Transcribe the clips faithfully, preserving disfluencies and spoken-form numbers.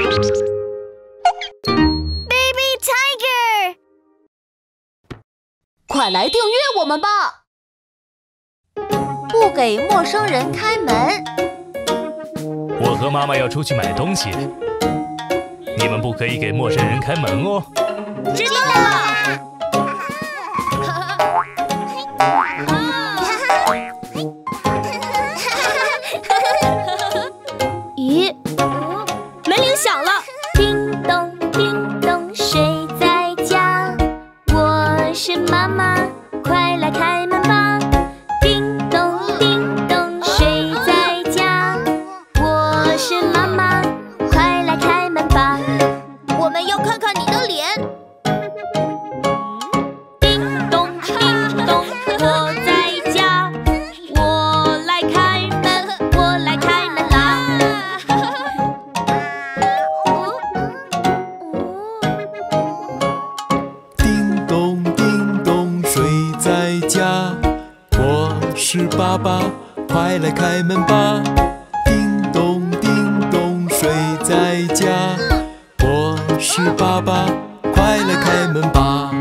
Baby Tiger， 快来订阅我们吧！不给陌生人开门。 我和妈妈要出去买东西，你们不可以给陌生人开门哦。 知道了。 咦，门铃响了！叮咚叮咚，谁在家？我是妈妈，快来开门吧！叮咚叮咚，谁在家？我是妈妈，快来开门吧！ 我们要看看你的脸。 叮咚叮咚，我在家，我来开门，我来开门啦！ 叮咚叮咚，谁在家？我是爸爸，快来开门吧！叮咚叮咚，谁在家？我是爸爸，快来开门吧！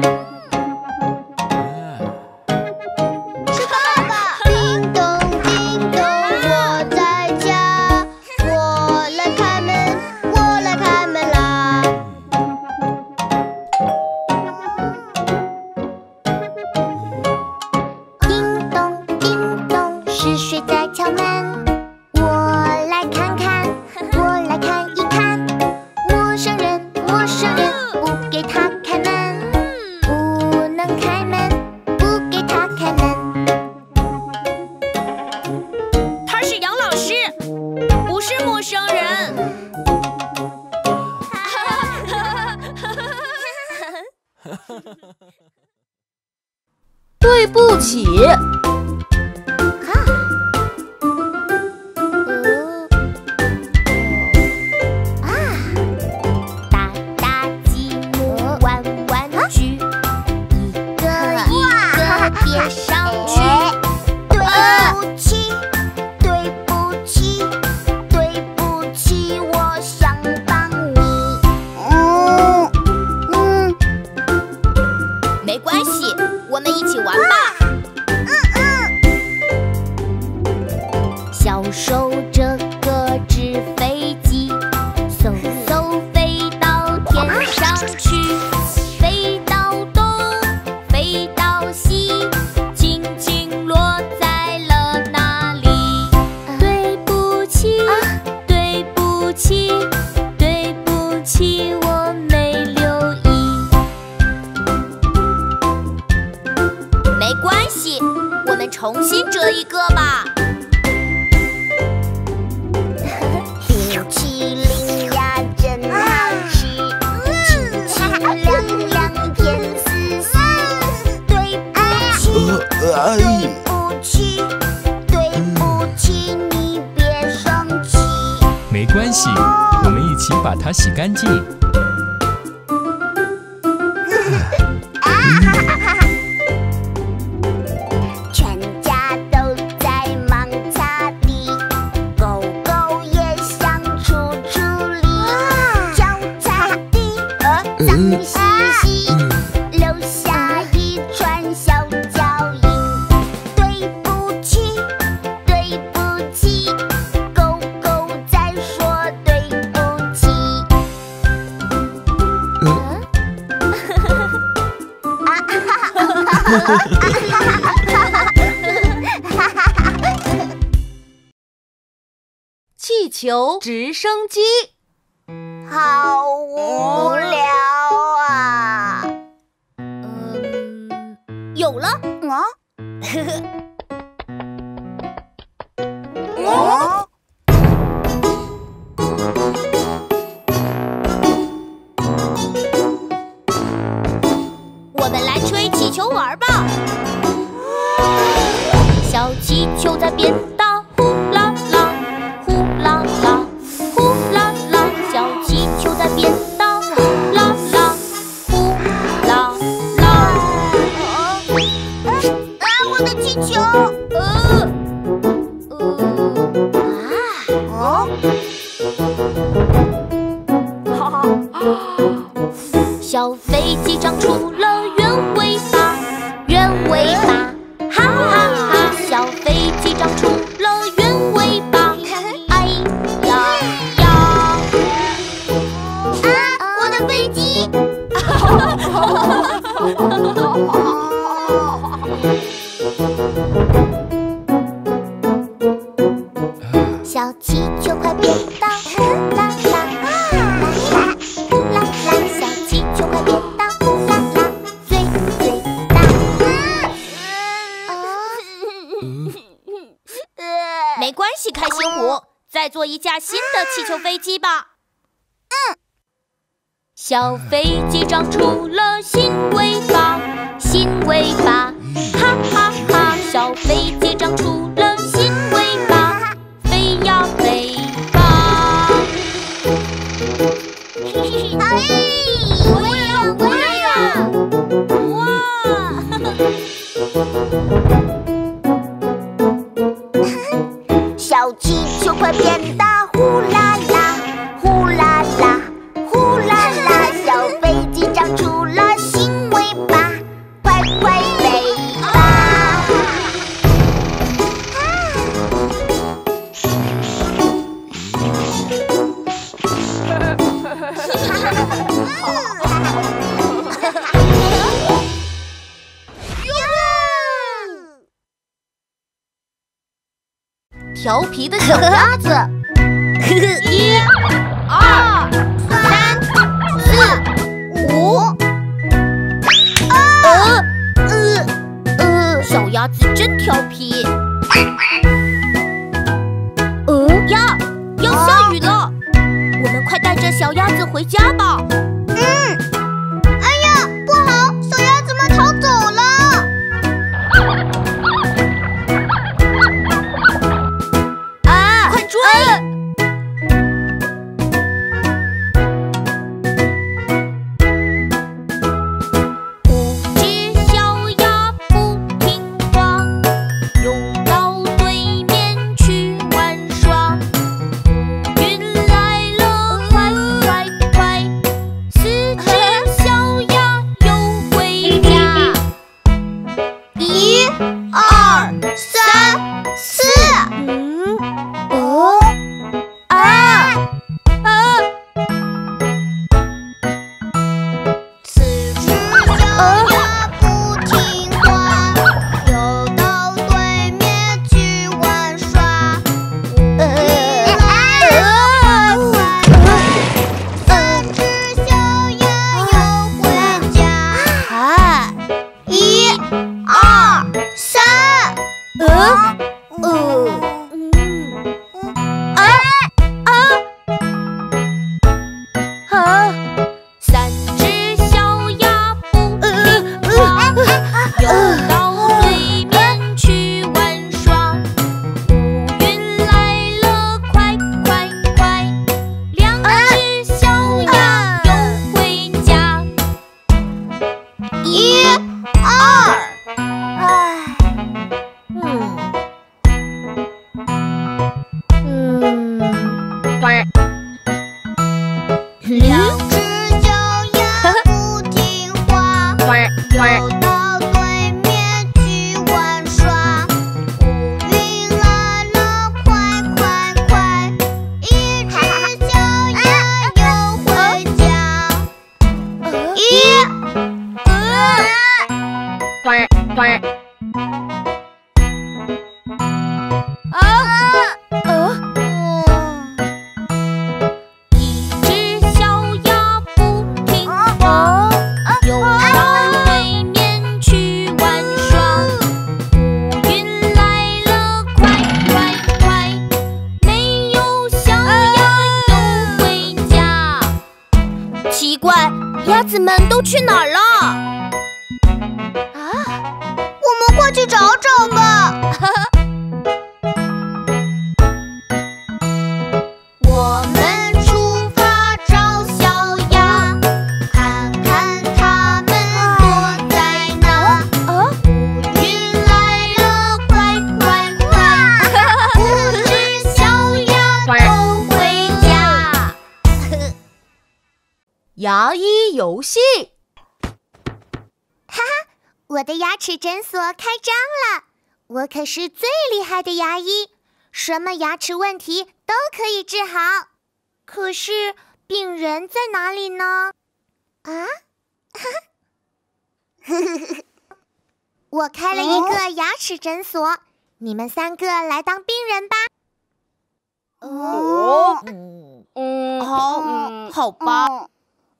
是爸爸。叮咚叮咚，我在家，我来开门，我来开门啦。叮咚叮咚，是谁在敲门？我来看看，我来看一看。陌生人，陌生人，不给他开门，不能开门，不给他开门。 他是杨老师，不是陌生人。 对不起， 大大积木玩玩具，一个一个叠上去。对不起，对不起，对不起，我想帮你。嗯嗯， 没关系，我们一起玩吧。 小手这个纸飞机，嗖嗖飞到天上去，飞到东，飞到西，轻轻落在了哪里？对不起，对不起，对不起，我没留意。 没关系，我们重新折一个吧。 冰淇淋呀，真好吃，清清凉凉，甜丝丝。对不起，对不起，对不起，你别生气。 没关系，我们一起把它洗干净。 全家都在忙擦地，狗狗也想出出力，脚擦地，脏兮兮，留下一串小脚印。对不起，对不起，狗狗在说对不起。 气球直升机。 好无聊啊！ 嗯，有了。 啊？哦？ 我们来吹气球玩吧。 小气球在变大，呼啦啦，呼啦啦，呼啦啦。小气球在变大，呼啦啦，呼啦啦。啊！我的气球！呃呃啊！哦。 小气球快变大，呼啦啦，呼啦啦，呼啦啦，小气球快变大，呼啦啦，最最大。 没关系，开心虎，再做一架新的气球飞机吧。嗯。小飞机长出了新尾巴，新尾巴，哈哈哈！小飞机长出了新尾巴，飞呀飞吧！ 哎，我也要，我也要！ 哇！ 小气球快变大，呼啦啦，呼啦啦，呼啦啦！小飞机长出了新尾巴，快快飞吧！ 调皮的小鸭子， 一、二、三、四、五。呃呃呃，小鸭子真调皮。呃呀，要下雨了，我们快带着小鸭子回家吧。 嗯。哎呀，不好，小鸭子们逃走了。 鸭子们都去哪儿了？ 啊，我们快去找找吧。我们出发找小鸭，看看它们躲在哪。乌云来了，快快快，五只小鸭都回家。 牙医游戏， 哈哈，我的牙齿诊所开张了！我可是最厉害的牙医，什么牙齿问题都可以治好。可是病人在哪里呢？啊？哈哈。 我开了一个牙齿诊所，你们三个来当病人吧。 哦，嗯，好，嗯，好吧。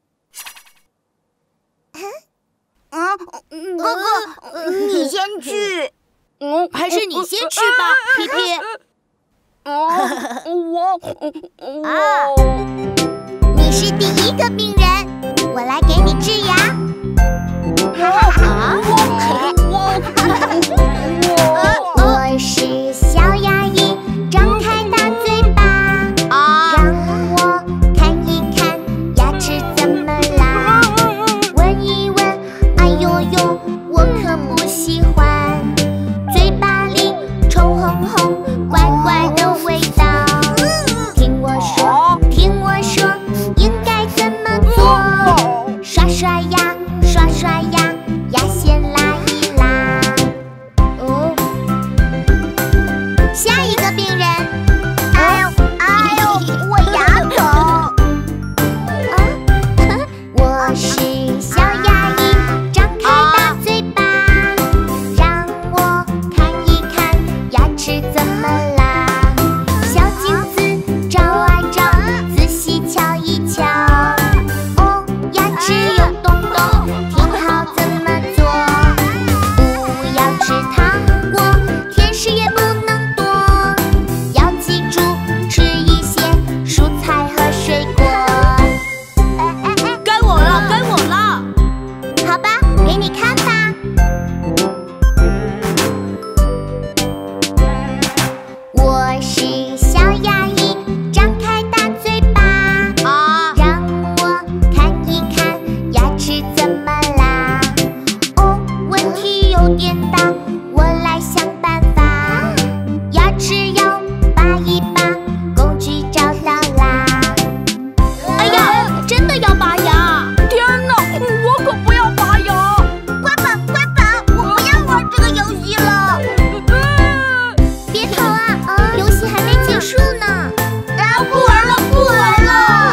哥哥，你先去。 嗯，还是你先去吧，皮皮。我， 啊，你是第一个病人，我来给你治牙。啊！我是小牙医，张开大嘴巴，啊，让我看一看牙齿怎么啦，闻一闻，哎呦呦，我可不喜欢，嘴巴里臭烘烘，怪怪的味道。听我说，听我说，应该怎么做？刷刷牙，刷刷牙，牙线拉一拉。哦，下一个病人。哎呦哎呦，我牙疼。啊，我是小牙医，张开大嘴巴，让我看一看牙齿怎么啦。小镜子照啊照，仔细瞧一瞧。哦，牙齿有洞洞，听好怎么做。不要吃糖果，甜食也不能多。要记住吃一些蔬菜和水果。哎哎哎， 该我了，该我了。 好吧，给你看吧。我是小牙医，张开大嘴巴， 啊， 让我看一看牙齿怎么啦。哦，问题有点大，我来想办法。牙齿要拔一拔，工具找到啦。 哎呀，真的要拔牙！天哪，我可不要拔牙！ 快跑快跑，我不要玩这个游戏了。别跑啊，游戏还没结束呢。啊，不玩了不玩了。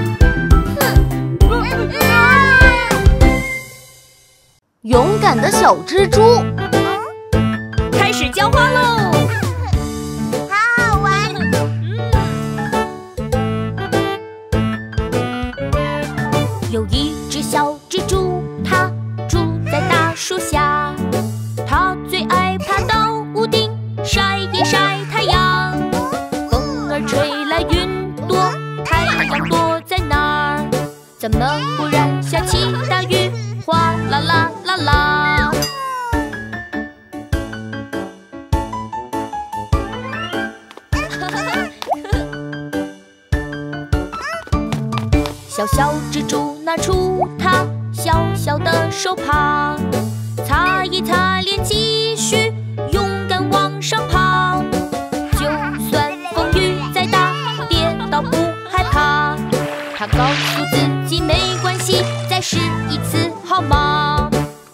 勇敢的小蜘蛛，开始浇花喽！ 好好玩。 有一只小蜘蛛，它住在大树下，它最爱爬到屋顶晒一晒太阳。风儿吹来云朵，太阳躲在哪儿？怎么忽然下起大雨？哗啦啦啦啦！小小蜘蛛拿出它小小的手帕，擦一擦脸，继续勇敢往上爬。就算风雨再大，跌倒不害怕。它告诉自己没关系，再试一次好吗？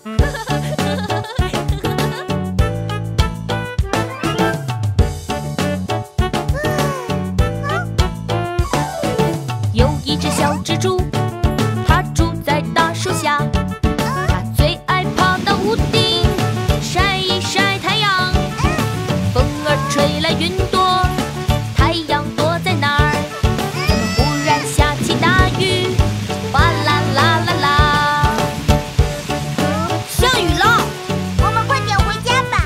有一只小蜘蛛，它住在大树下，它最爱爬到屋顶晒一晒太阳。风儿吹来云朵，太阳躲在哪儿？怎么忽然下起大雨？哗啦啦啦啦！ 下雨了， 我们快点回家吧。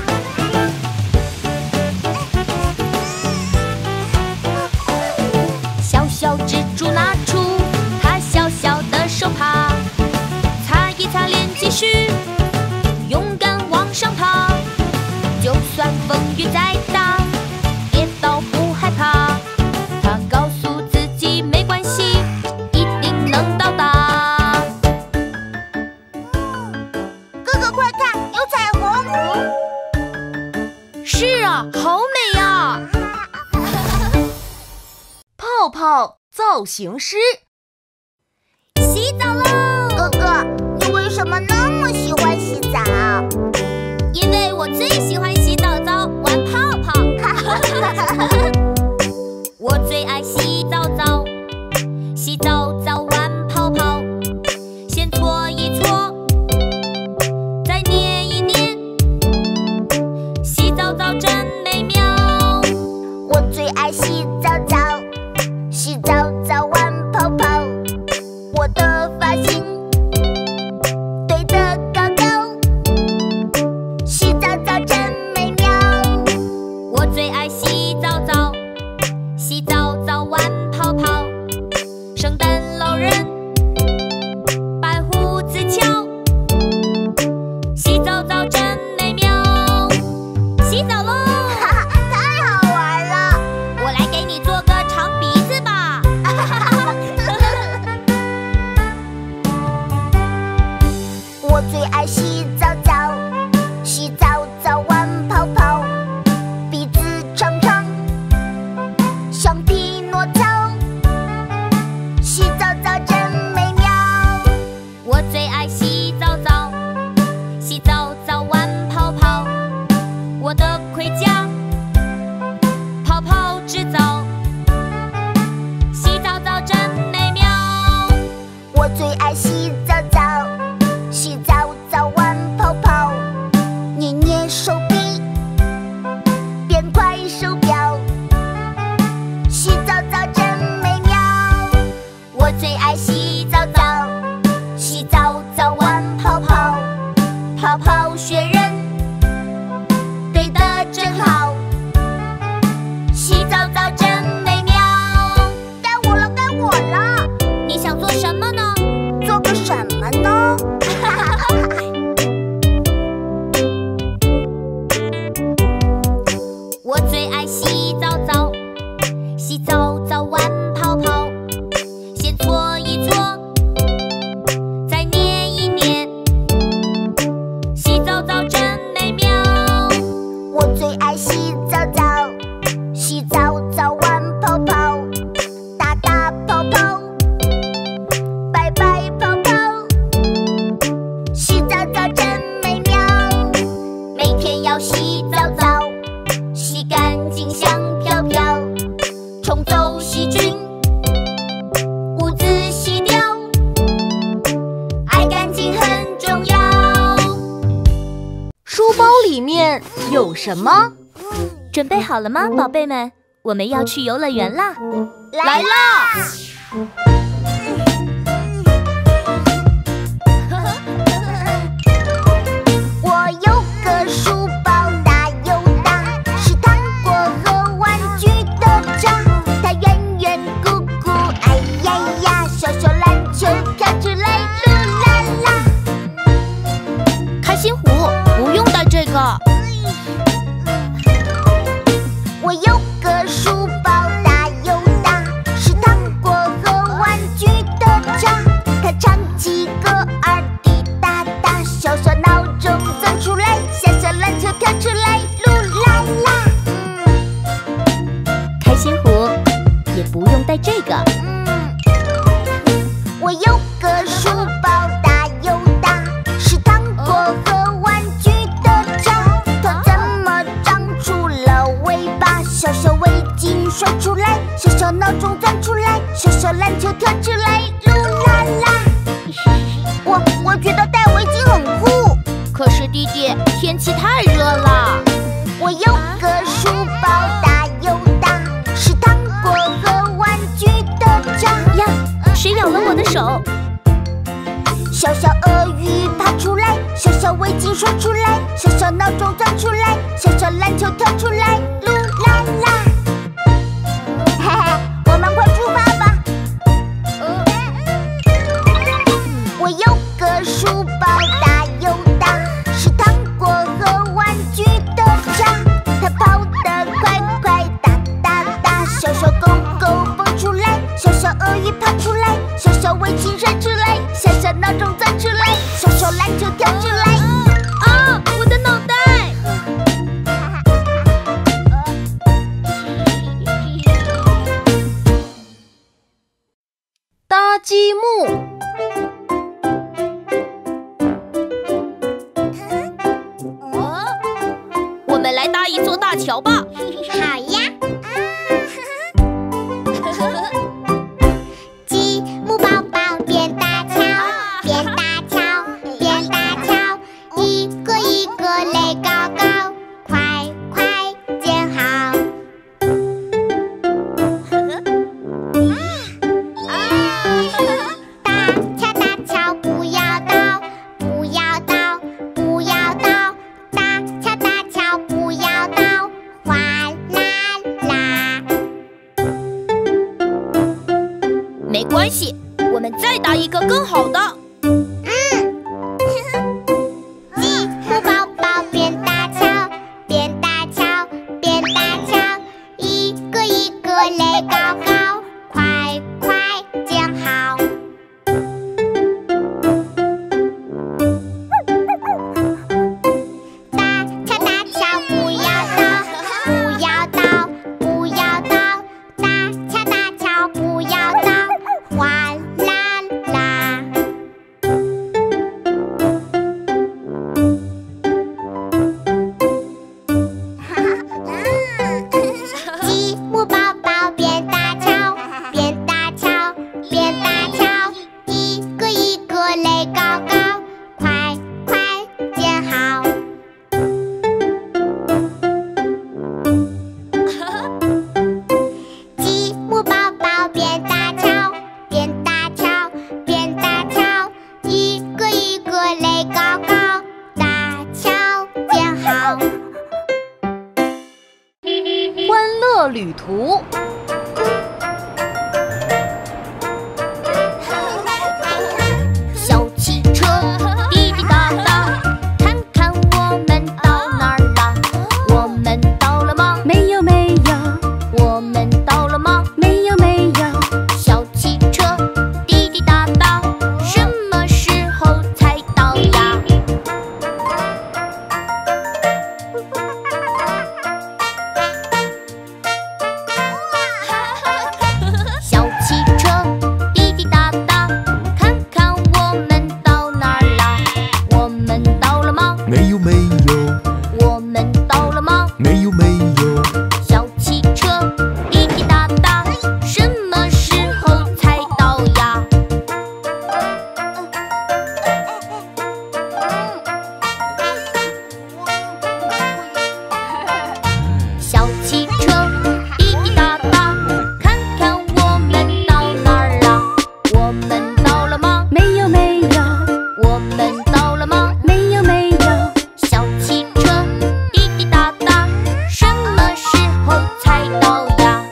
小小蜘蛛拿出它小小的手帕，擦一擦脸，继续勇敢往上爬。就算风雨再大，跌倒不害怕。它告诉自己没关系，一定能到达。 哥哥快看，有彩虹。 是啊，好美啊！泡泡造型师， 洗澡喽！哥哥，你为什么那么喜欢洗澡？ 因为我最喜欢洗澡澡，玩泡泡。我最爱洗澡澡，洗澡澡玩泡泡。先搓一搓，再捏一捏， 人老人，白胡子翘，洗澡澡真美妙。洗澡喽！ 太好玩了！ 我来给你做个长鼻子吧。 我最爱洗澡澡，洗澡澡玩泡泡，鼻子长长，像匹诺曹。洗澡澡真美妙。 我最爱洗澡澡，洗澡澡玩泡泡，我的盔甲，泡泡制造。洗澡澡真美妙。 我最爱洗澡澡，洗澡澡玩泡泡，捏捏手臂，变快手表。洗澡澡真美妙。我最爱洗澡澡，洗澡澡玩泡泡，泡泡雪人，对得真好。洗澡澡真美妙。该我了，该我了。 你想做什么呢？ 做个什么呢？ 我最爱洗澡澡，洗澡澡玩泡泡，先搓一搓，再捏一捏。洗澡澡真美妙。 我最爱洗澡澡，洗澡澡玩泡泡，大大泡泡，白白泡泡。洗澡澡真美妙。每天要洗澡澡，洗干净香飘飘，冲走细菌，污渍洗掉，爱干净很重要。 书包里面有什么？ 准备好了吗，宝贝们？我们要去游乐园啦！ 来啦！我有个书包大又大，是糖果和玩具的家。它圆圆鼓鼓，哎呀呀，小小篮球跳出来，噜啦啦。 开心虎，不用带这个。 我有个书包大又大，是糖果和玩具的家。它唱起歌儿滴答答，小小闹钟钻出来，小小篮球跳出来，噜啦啦。 开心虎也不用带这个。 嗯，我有个书包大又大，是糖果和玩具的家。它怎么长出了尾巴？小小围巾甩出来，小小闹钟钻出来，小小篮球跳出来，噜啦啦。我我觉得戴围巾很酷。 可是弟弟，天气太热了。 我有个书包大又大，是糖果和玩具的家。 呀，谁咬了我的手？ 小小鳄鱼爬出来，小小围巾甩出来，小小闹钟钻出来，小小篮球跳出来，噜啦啦。嘿嘿，我们快出发吧。我有个书包大又大，是糖果和玩具的家。它跑得快快哒哒哒，小小狗狗蹦出来，小小鳄鱼爬出来，小小围巾甩出来，小小闹钟钻出来，小小篮球跳出来。 啊，我的脑袋！ 搭积木。 我们来搭一座大桥吧。 好呀。积木宝宝变大桥，变大桥，变大桥，一个一个垒高高，快快建好。大桥大桥不要倒，不要倒，不要倒，大桥大桥不要倒，滑我们再搭一个更好的。 积木宝宝变大桥，变大桥，变大桥，一个一个垒高高，快快建好。大桥大桥不要倒，不要倒，不要倒，大桥大桥不要倒，哗啦啦。积木宝宝变大桥，变大桥，变大桥，一个一个垒高高，快快建好。积木宝宝变大桥，变大桥，变大桥，一个一个垒高高，大桥建好。 欢乐旅途。 小汽车滴滴答答，看看我们到哪儿了？我们到了吗？ 没有没有， 我们到了吗？ 没有没有， 小汽车滴滴答答，什么时候才到呀？小汽车滴滴答答，看看我们到哪儿了？我们到了吗？ 没有没有， 我们到了吗？ 没有没有， 小汽车滴滴答答，什么时候才到呀？小汽车滴滴答答，看看我们到哪儿了？我们到了吗？ 没有没有， 我们到了吗？ 没有没有， 小汽车滴滴答答，什么时候才到呀？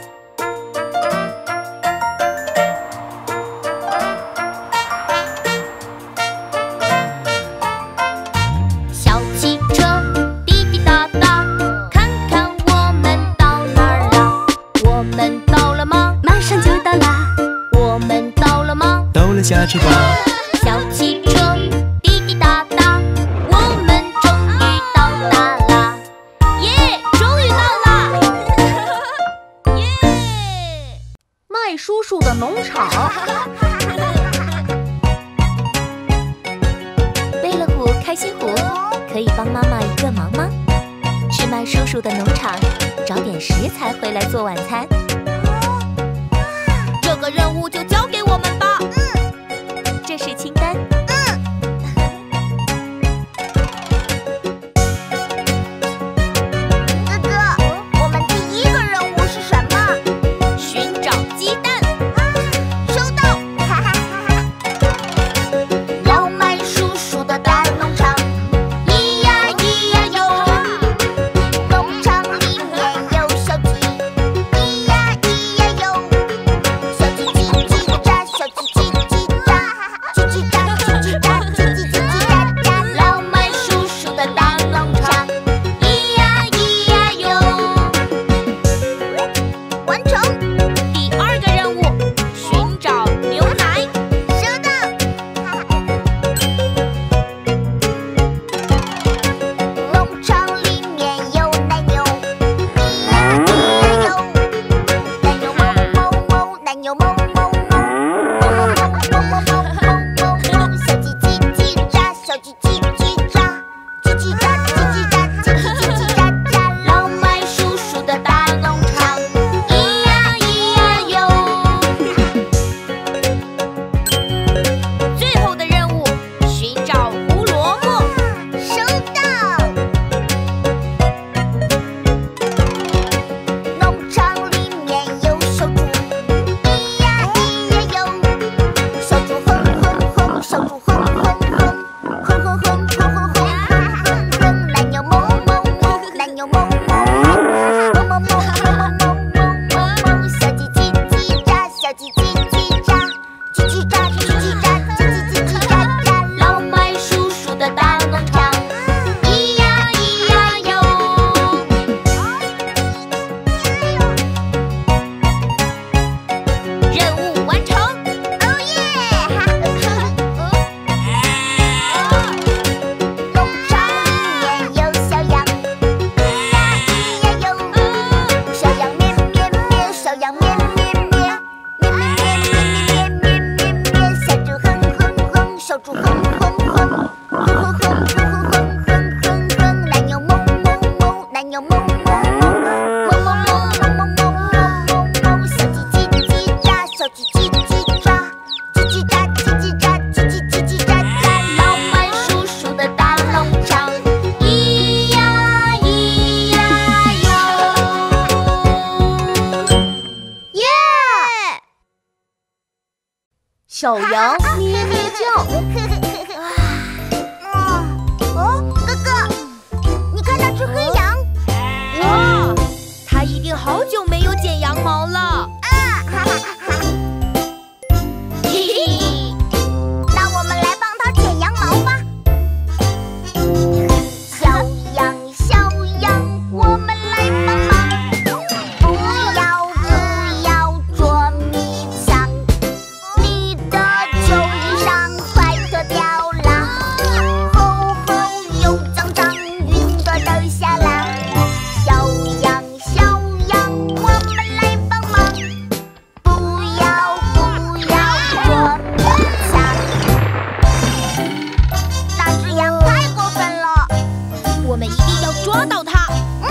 小汽车滴滴答答，看看我们到哪儿了？我们到了吗？ 马上就到啦。 我们到了吗？ 到了下车吧。 小汽车滴滴答答，我们终于到达啦！耶，终于到啦！耶！ 麦叔叔的农场。 贝乐虎、开心虎，可以帮妈妈一个忙吗？去麦叔叔的农场找点食材回来做晚餐。 这个任务就交给我们吧。 这是清单。 哥哥，我们第一个任务是什么？ 寻找鸡蛋。 收到！哈哈哈哈。老麦叔叔的大农场，咿呀咿呀哟，农场里面有小鸡，咿呀小羊咩咩叫。 哦，哥哥，你看那只黑羊。 哇，它一定好久没有剪羊毛了。 啊，哈哈哈！嘿嘿，那我们来帮它剪羊毛吧。小羊，小羊，我们来帮忙。不要不要捉迷藏，你的旧衣裳快脱掉啦，厚厚又脏脏，云朵都下啦。小羊，小羊，我们来帮忙。不要不要捉迷藏，那只羊太过分了， 我们一定要抓到它。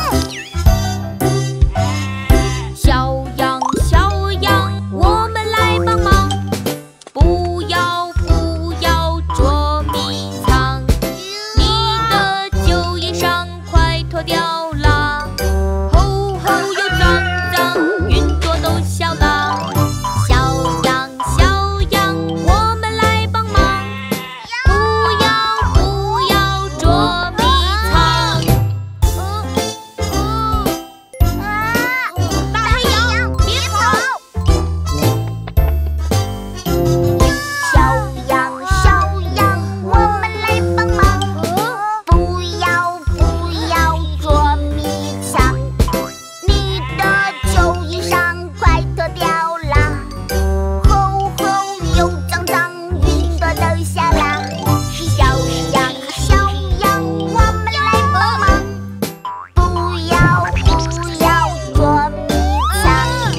小羊，小羊，我们来帮忙。不要不要捉迷藏，你的旧衣裳快脱掉啦，厚厚又脏脏，云朵都笑啦。 小羊，小羊，我们来帮忙。不要不要捉迷藏。 大黑羊，别跑！ 小羊，小羊，我们来帮忙。不要不要捉迷藏，你的旧衣裳快脱掉啦，厚厚又脏脏，云朵都下啦。小羊，小羊，我们来帮忙。不要不要捉迷藏。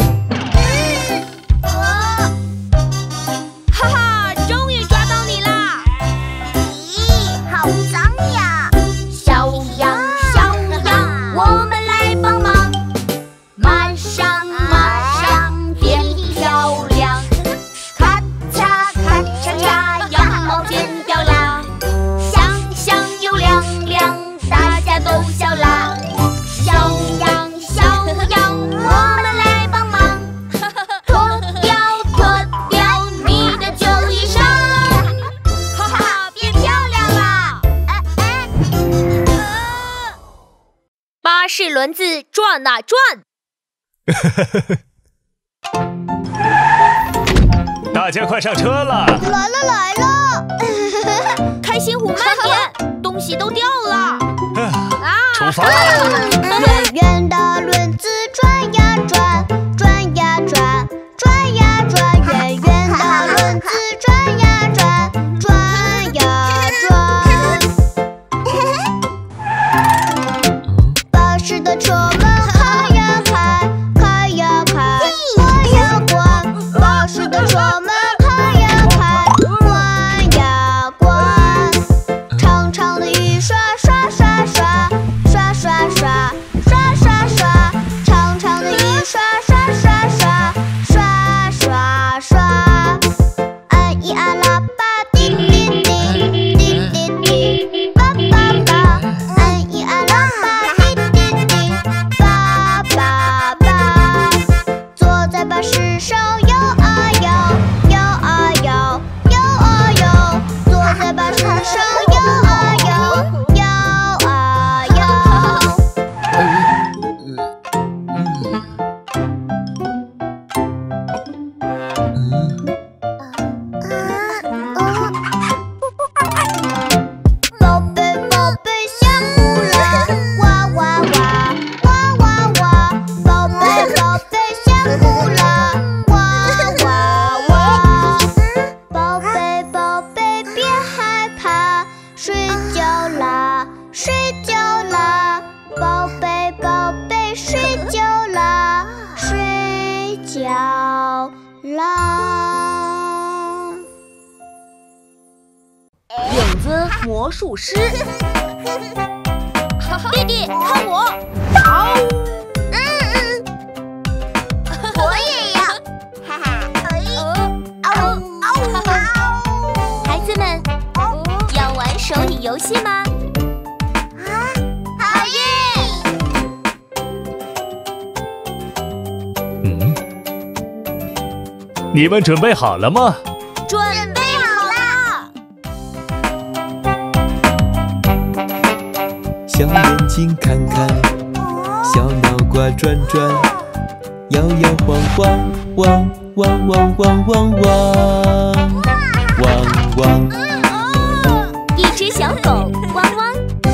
哈哈，终于抓到你啦！ 咦，好脏呀！小羊，小羊，我们来帮忙。马上马上变漂亮，咔嚓咔嚓嚓，羊毛剪掉啦，香香又亮亮，大家都笑啦。小羊，小羊，我们来帮忙。脱掉脱掉你的旧衣裳， 哈哈，变漂亮啦！巴士轮子转啊转。 大家快上车了！ 来了来了！ 开心虎慢点，东西都掉了。啊！ 出发啦！ 圆圆的轮子转呀转，转呀转，转呀转，圆圆的轮子转呀转，转呀转。巴士的车门开呀开，开呀开，关呀关。巴士的车门开呀开，关呀关。长长的雨刷刷刷刷，刷刷刷，刷刷刷。长长的雨刷刷刷刷，刷刷刷。按一按喇叭，滴滴滴，滴滴滴，叭叭叭。按一按喇叭，滴滴滴，叭叭叭。坐在巴士上摇啊摇，摇啊摇，摇啊摇。坐在巴士上摇啊摇，摇啊摇。宝贝宝贝下湖啦，哇哇哇，哇哇哇。宝贝宝贝下湖啦，哇哇哇。宝贝宝贝别害怕，睡觉啦，睡觉啦。宝贝宝贝睡觉啦，睡觉啦。 影子魔术师，弟弟看我，好， 嗯嗯，我也要，哈哈，哎，嗷嗷嗷！ 孩子们，要玩手语游戏吗？ 啊，好耶！ 嗯，你们准备好了吗？ 准备好了。 小眼睛看看，小脑瓜转转，摇摇晃晃，汪汪汪汪汪汪汪汪。 一只小狗汪汪。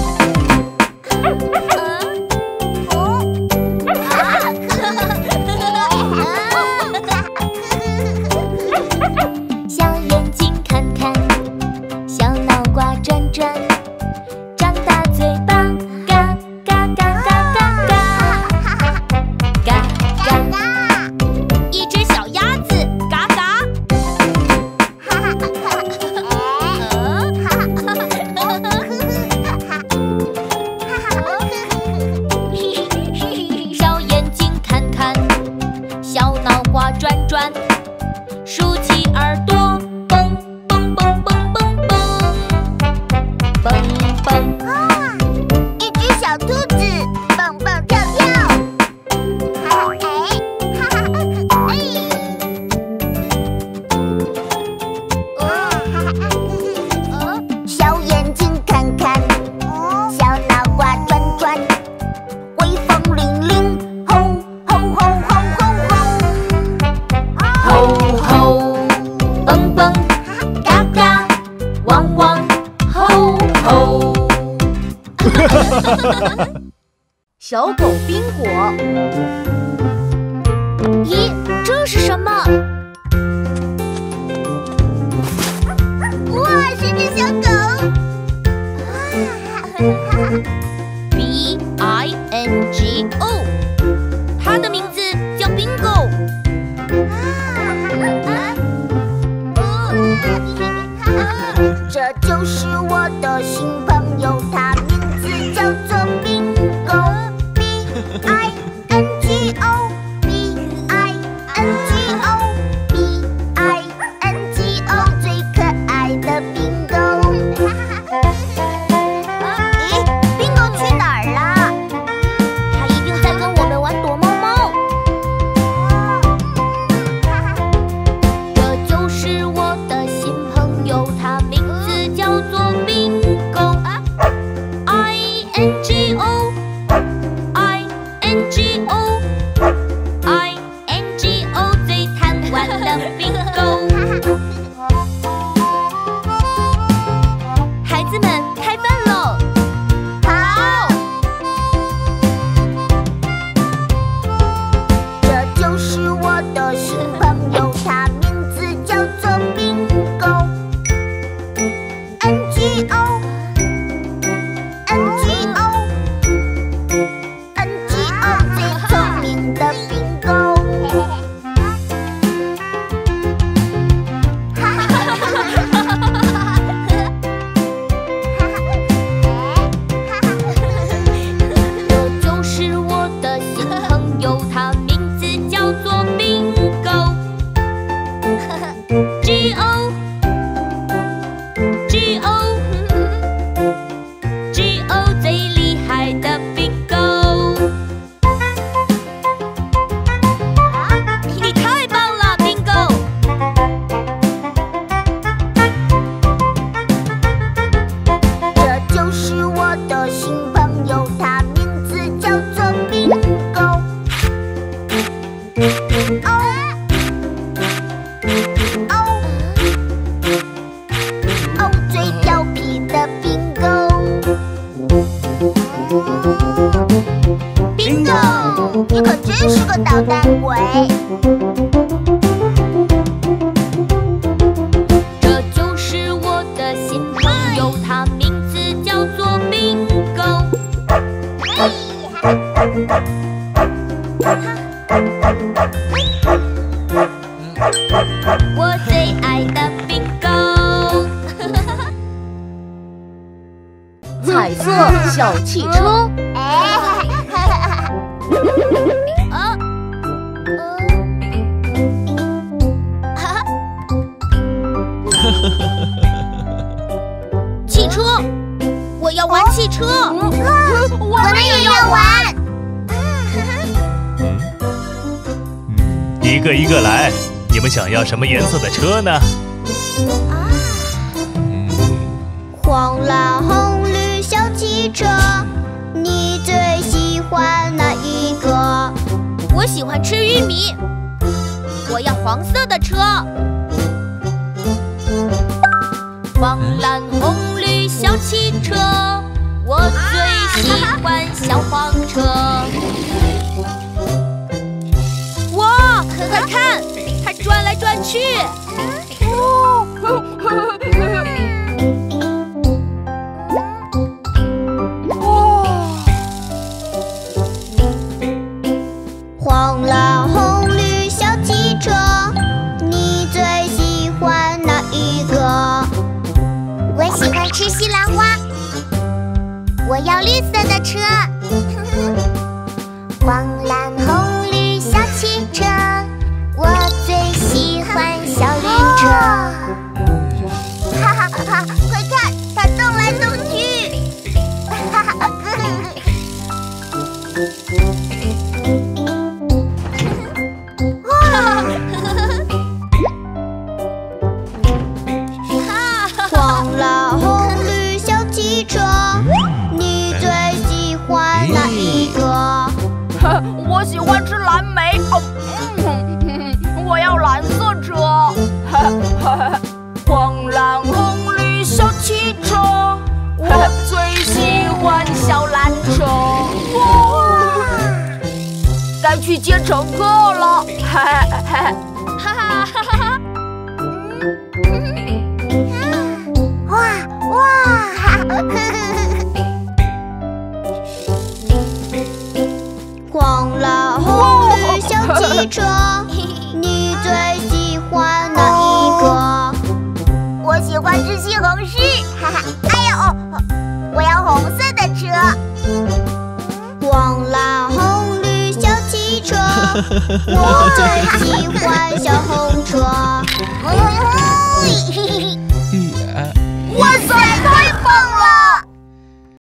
小眼睛看看，小脑瓜转转，张大嘴巴，嘎嘎嘎嘎嘎嘎，嘎嘎。 一只小鸭子，嘎嘎。小眼睛看看，小脑瓜转转，竖起耳朵，蹦蹦蹦蹦蹦蹦蹦蹦。 一只小兔子蹦蹦跳跳，哈哈哎，哈哈哎，哦，小眼睛看看，小脑瓜转转，威风凛凛，吼吼吼吼吼吼， 吼吼，蹦蹦，嘎嘎，汪汪，吼吼。 小狗宾果， 咦，这是什么？ 哇，是只小狗。 B I N G O， 它的名字叫 Bingo。 这就是我的新朋友，他名字叫做 Bingo，B I N G O，B I N G O，B I N G O， 最可爱的 Bingo。咦 ，Bingo 去哪儿了？ 它一定在跟我们玩躲猫猫。 这就是我的新朋友，他名字叫做 Bingo。I N G O，I N G O，I N G O， 最贪玩的 Bingo。孩子们开饭喽！ 好，这就是我的新朋友，他名字叫做 Bingo。N G O，N G O，N G O， 最聪明的 Bingo。 这就是我的新朋友，他名字叫做 Bingo。G O G O G O， 最厉害的 Bingo。你太棒了 ，Bingo！ 这就是我的新朋友，他名字叫做 Bingo。哦哦哦，最调皮的 Bingo。Bingo， 你可真是个捣蛋鬼。 这就是我的新朋友，他名字叫做 Bingo。我最爱的 Bingo。 彩色小汽车， 哎， 哦，汽车，我要玩汽车。 我们也要玩。 一个一个来，你们想要什么颜色的车呢？ 黄蓝红绿小汽车，你最喜欢哪一个？ 我喜欢吃玉米，我要黄色的车。黄蓝红绿小汽车，我最喜欢小黄车。哇，快看，它转来转去。 黄蓝红绿小汽车，你最喜欢哪一个？ 我喜欢吃西兰花，我要绿色的车。黄蓝红绿小汽车，我最喜欢小绿车。哈哈哈！快看，它动来动去。哈哈！ 黄蓝红绿小汽车，你最喜欢哪一个？ 我喜欢吃蓝莓，哦，嗯，我要蓝色车。黄蓝红绿小汽车，我最喜欢小蓝车。哇，该去接乘客了。哈哈哈哈哈！ 哇哇！ 黄蓝红绿小汽车，你最喜欢哪一个？ 我喜欢吃西红柿，哈哈！哎呦，我要红色的车。 黄蓝红绿小汽车，我最喜欢小红车。 嘿嘿嘿！ 嗯啊哇塞！